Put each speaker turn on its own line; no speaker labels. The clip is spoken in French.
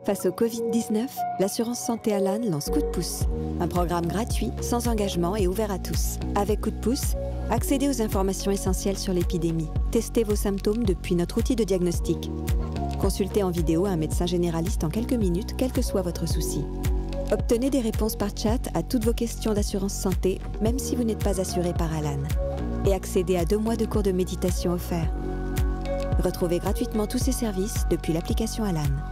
Face au Covid-19, l'assurance santé Alan lance Coup de pouce, un programme gratuit, sans engagement et ouvert à tous. Avec Coup de pouce, accédez aux informations essentielles sur l'épidémie. Testez vos symptômes depuis notre outil de diagnostic. Consultez en vidéo un médecin généraliste en quelques minutes, quel que soit votre souci. Obtenez des réponses par chat à toutes vos questions d'assurance santé, même si vous n'êtes pas assuré par Alan. Et accédez à 2 mois de cours de méditation offerts. Retrouvez gratuitement tous ces services depuis l'application Alan.